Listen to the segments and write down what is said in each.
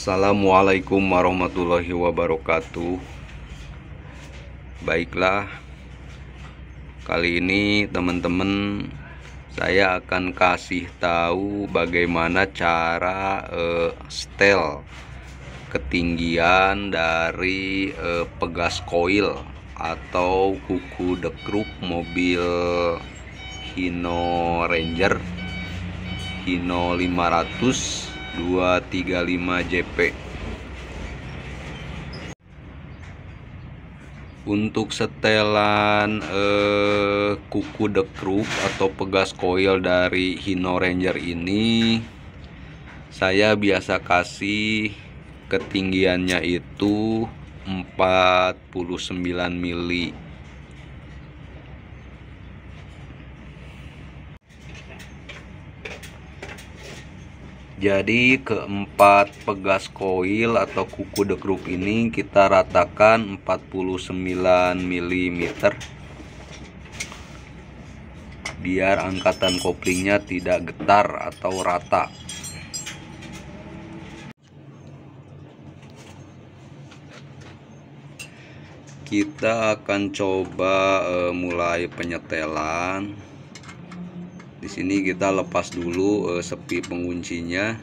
Assalamualaikum warahmatullahi wabarakatuh. Baiklah, kali ini teman-teman saya akan kasih tahu bagaimana cara setel ketinggian dari pegas koil atau kuku dekrup mobil Hino Ranger Hino 500 235 JP. Untuk setelan kuku dekrup atau pegas koil dari Hino Ranger ini, saya biasa kasih ketinggiannya itu 49 mili. Jadi keempat pegas koil atau kuku dekrup ini kita ratakan 49 mm biar angkatan koplingnya tidak getar atau rata. Kita akan coba mulai penyetelan. Di sini kita lepas dulu sepi penguncinya.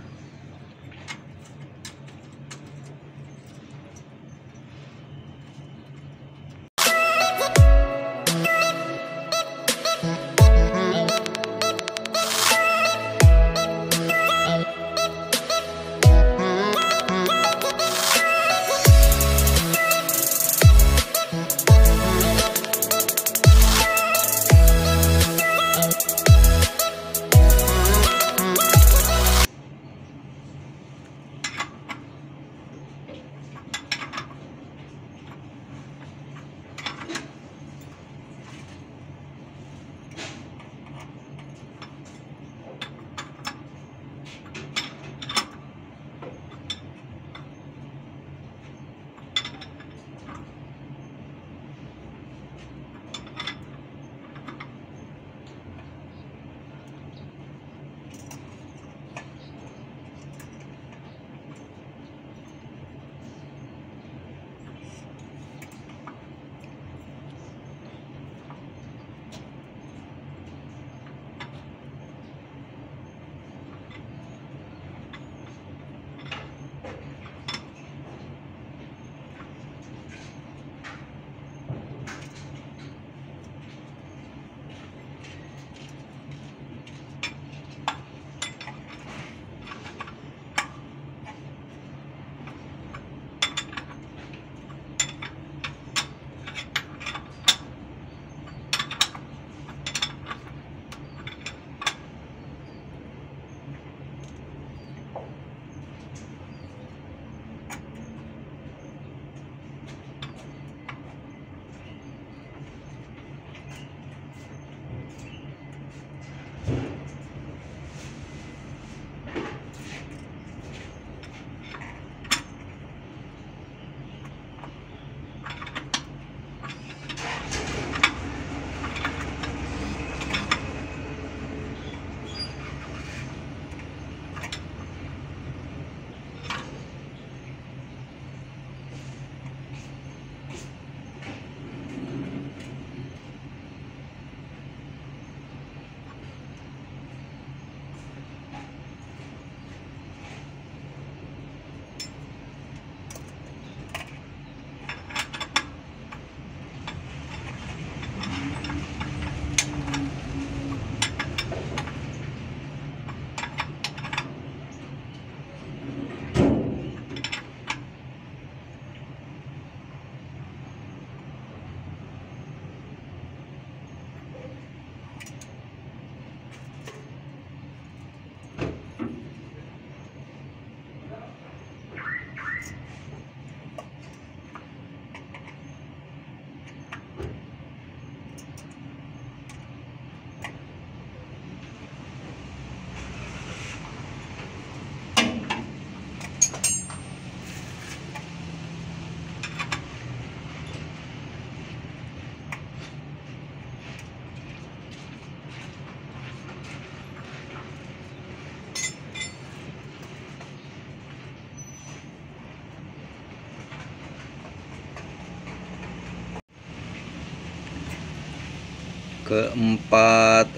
Keempat,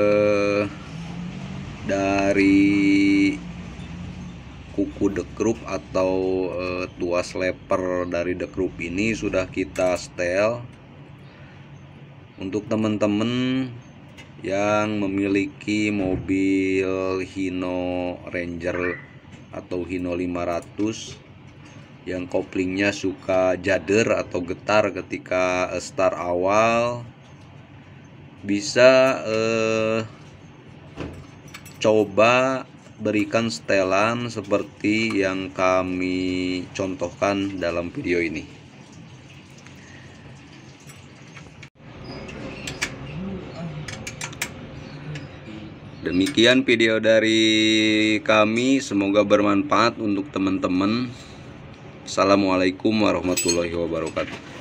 dari kuku The Group atau tuas leper dari The Group ini sudah kita setel. Untuk teman-teman yang memiliki mobil Hino Ranger atau Hino 500 yang koplingnya suka jader atau getar ketika start awal, bisa coba berikan setelan seperti yang kami contohkan dalam video ini. Demikian video dari kami, semoga bermanfaat untuk teman-teman. Assalamualaikum warahmatullahi wabarakatuh.